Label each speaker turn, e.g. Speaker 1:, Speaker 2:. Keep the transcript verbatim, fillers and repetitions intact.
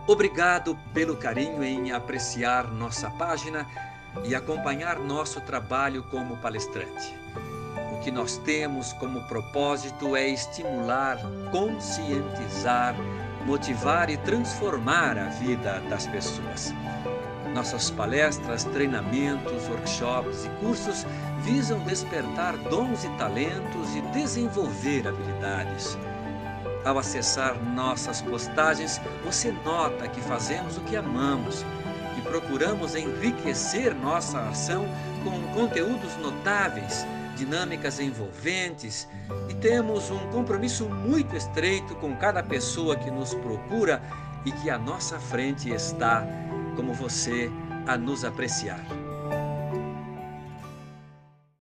Speaker 1: Obrigado pelo carinho em apreciar nossa página e acompanhar nosso trabalho como palestrante. O que nós temos como propósito é estimular, conscientizar, motivar e transformar a vida das pessoas. Nossas palestras, treinamentos, workshops e cursos visam despertar dons e talentos e desenvolver habilidades. Ao acessar nossas postagens, você nota que fazemos o que amamos, que procuramos enriquecer nossa ação com conteúdos notáveis, dinâmicas envolventes e temos um compromisso muito estreito com cada pessoa que nos procura e que à nossa frente está, como você, a nos apreciar.